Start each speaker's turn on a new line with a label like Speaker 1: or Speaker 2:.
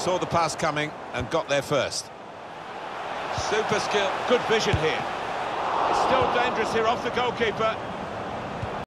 Speaker 1: saw the pass coming and got there first.
Speaker 2: Super skill, good vision here. It's still dangerous here off the goalkeeper.